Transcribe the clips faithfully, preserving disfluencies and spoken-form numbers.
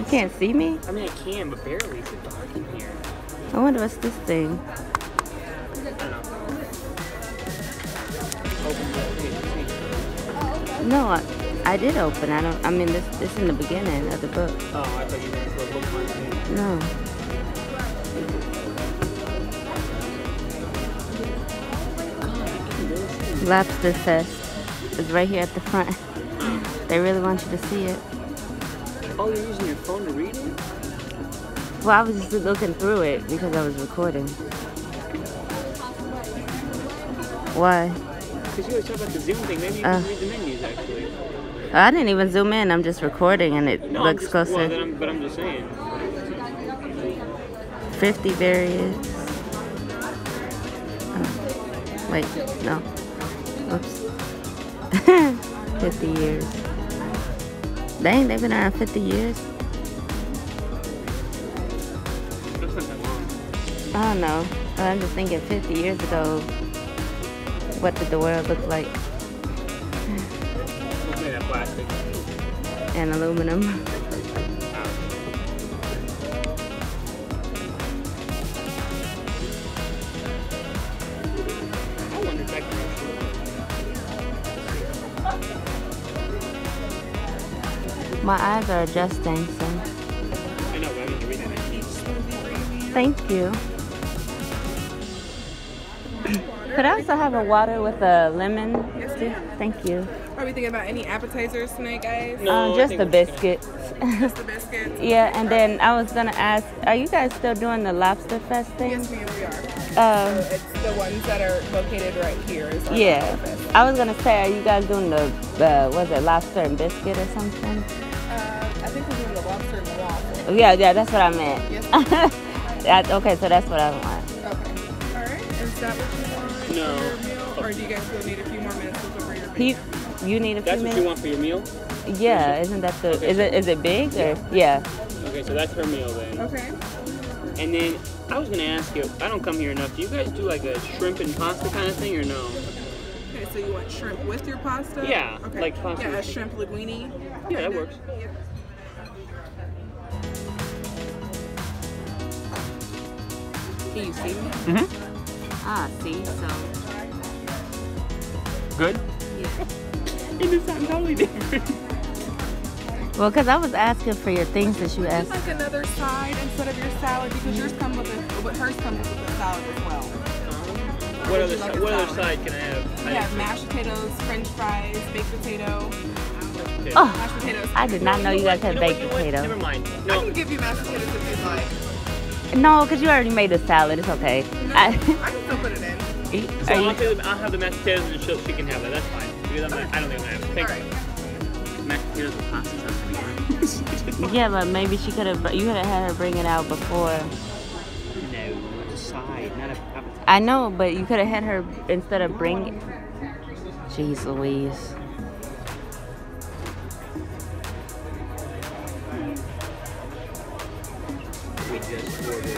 can't see me? I mean, I can, but barely. It's dark in here. I wonder what's this thing. I don't know. Open the No, I, I did open. I don't. I mean, this this in the beginning of the book. Oh, I thought you were going to put a bookmark in. No. Lobster Fest is right here at the front. They really want you to see it. Oh, you're using your phone to read it? Well, I was just looking through it because I was recording. Why? Because you always talk about the Zoom thing. Maybe you Uh, can read the menus, actually. I didn't even zoom in. I'm just recording and it No, looks I'm just, closer. Well, then I'm, but I'm just saying. fifty variants. Oh, wait, no. Oops. fifty years. Dang, they've been around fifty years. That's not that long. I don't know. But I'm just thinking fifty years ago, what did the world look like? It's made of plastic. And aluminum. I wonder if I can actually... My eyes are adjusting, so. I know, but I need to read that. Thank you. Could I also have a water with a lemon? Yes, ma'am. Thank you. Are we thinking about any appetizers tonight, guys? No, Uh, I just think the we're just biscuits. Just the biscuits? Yeah, and then I was gonna ask, are you guys still doing the Lobster Fest thing? Yes, ma'am, we are. Um, So it's the ones that are located right here. Is our yeah. Lobster Fest. I was gonna say, are you guys doing the, the was it lobster and biscuit or something? Uh, I think we're doing the lobster and waffle. Yeah, yeah, that's what I meant. Yes, ma'am. That, okay, so that's what I want. Okay. All right. Is that what you want No. for your meal? Or do you guys still need a few more minutes to prepare your You, meal? you need a That's few what you minutes? want for your meal? Yeah, isn't that the, Okay, is it, is it big or, yeah. Okay, so that's her meal then. Okay. And then I was gonna ask you, I don't come here enough. Do you guys do like a shrimp and pasta kind of thing or no? Okay, so you want shrimp with your pasta? Yeah, Okay. like pasta. Yeah, a shrimp linguine. Yeah, that works. Yep. Can you see me? Mm-hmm. Ah, see, so. Good? Yeah. It just sounds totally different. Well, because I was asking for your things that you Just asked. like another side instead of your salad because yours comes with a, but hers comes with a salad as well. What other, like si- a what other salad? side can I have? We have mashed potatoes, French fries, baked potato, Okay. Oh, mashed potatoes. I did not know you guys had You know what, baked you know what? potato. Never mind. I No. can give you mashed potatoes if you'd like. No, because you already made a salad. It's okay. No, I, I can still put it in. So are I'll, you, take the, I'll have the mashed potatoes and she'll, she can have that. That's fine. Because I'm not, I don't think I'm gonna have it. All right. Mashed potatoes with pasta sounds pretty good. yeah, but maybe she could have. You could have had her bring it out before. No, it's a side, not a appetizer. I know, but you could have had her instead of bring. Jeez Louise. We just ordered.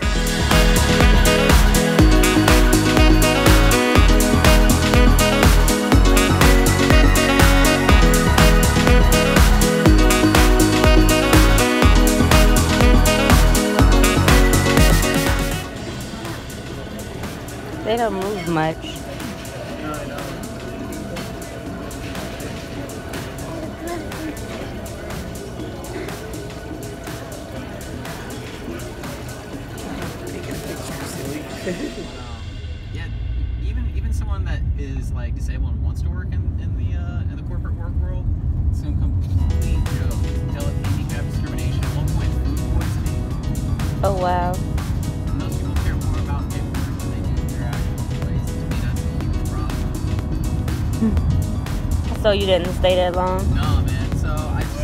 They don't move much. No, I know. Yeah, even even someone that is like disabled and wants to work in, in the uh, in the corporate work world, some complete joke. Tell it handicap discrimination. At one point, food poisoning. Oh wow. And most people care more about paperwork than they do their actual place. To me, that's a huge problem. So you didn't stay that long? No, man. So I just.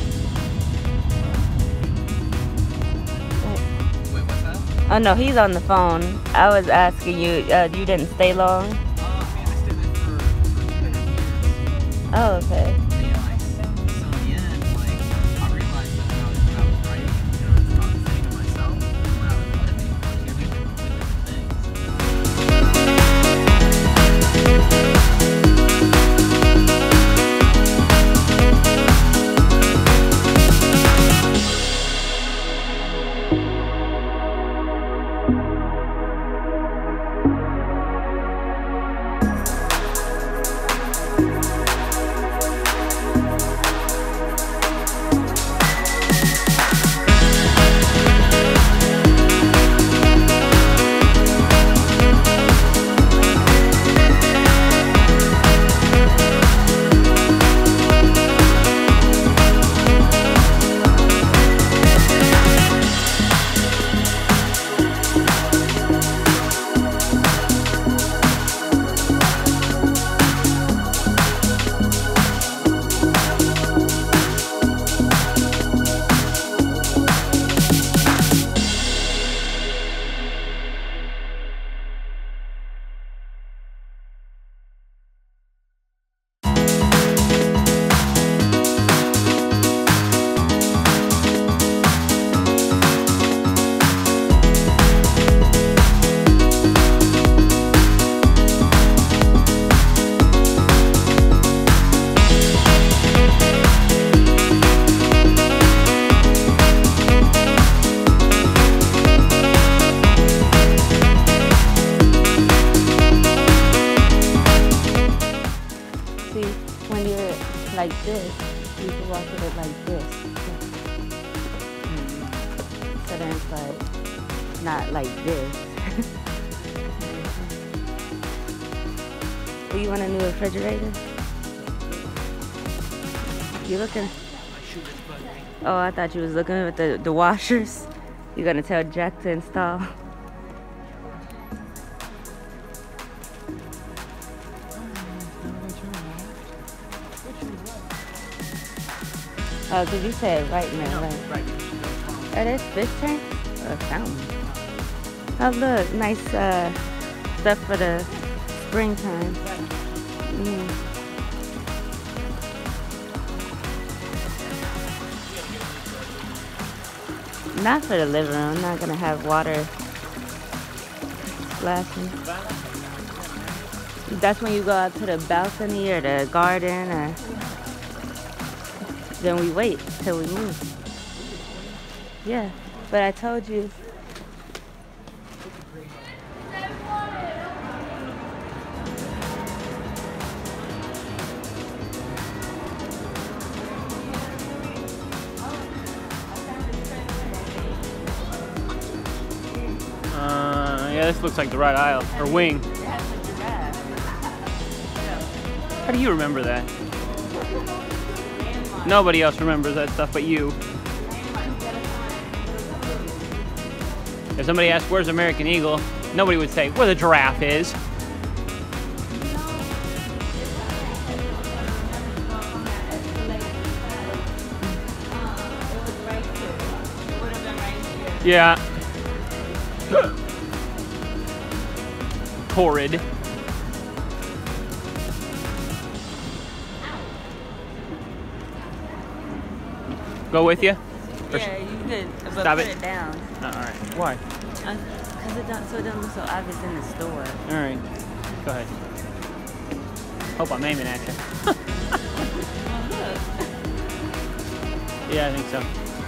Wait, what's that? Oh no, he's on the phone. I was asking you. Uh, you didn't stay long? Oh, man, I stayed there for, for two and a half years. Oh okay. Yeah, like, so in the end, like, I realized that when I was, when I was writing, you know, it's not saying to myself, when I was living, like, you're doing completely different things. like this, you can walk with it like this. Mm-hmm. So then it's like, not like this. Well, you want a new refrigerator? You looking? Oh, I thought you was looking at the, the washers. You're gonna tell Jack to install. Oh, because you said right now, right? Right. Are there fish tanks? Or a fountain? Oh, look, nice uh, stuff for the springtime. Mm. Not for the living room. I'm not gonna have water splashing. That's when you go out to the balcony or the garden, or then we wait till we move. Yeah, but I told you. Uh, yeah, this looks like the right aisle, or wing. How do you remember that? Nobody else remembers that stuff but you. If somebody asked, where's American Eagle? Nobody would say, where the giraffe is. Yeah. Horrid. Go with you? Or Yeah, you could, but stop put it. it down. Oh, all right. Why? Because it don't, so it doesn't look so obvious in the store. All right. Go ahead. Hope I'm aiming at you. Yeah, I think so.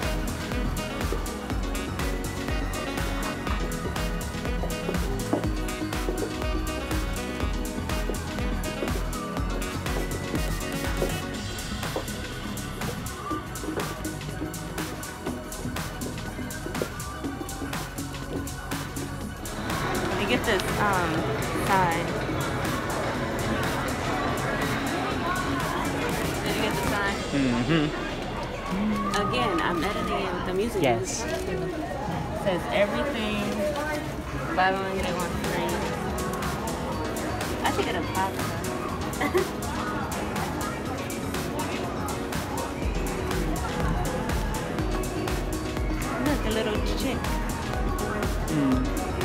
Get this um sign. Did you get the sign? Mm-hmm. Again, I'm editing it with the music. Yes. It says everything. Buy one get one free. I should get a pasta. Look, a little chick. Mm.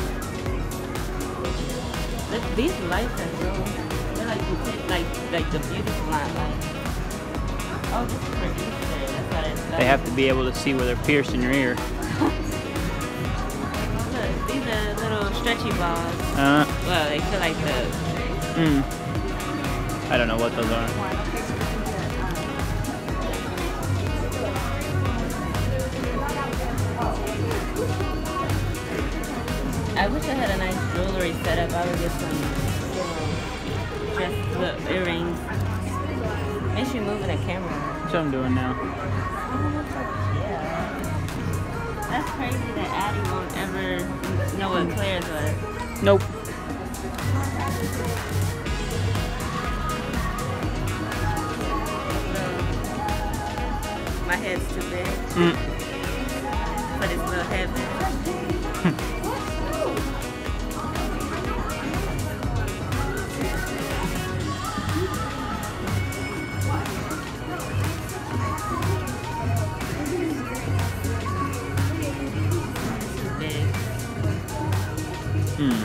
Look, these lights are so, they're like, like, like the beautiful light lights. Oh, this is for Easter. That's what it's like. They have to be able to see where they're pierced in your ear. Look, these are little stretchy balls. Uh, Well, they feel like the... mm. I don't know what those are. I wish I had a nice jewelry setup. I would get some just little earrings. Make sure you're moving the camera. That's what I'm doing now. Yeah. That's crazy that Addie won't ever know what Claire's was. Nope. My head's too big. Mm. But it's a little heavy. Big. Hmm.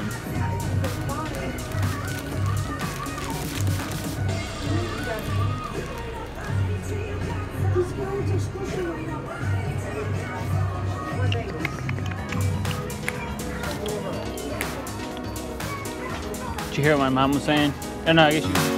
Did you hear what my mom was saying? Oh, no, I guess you.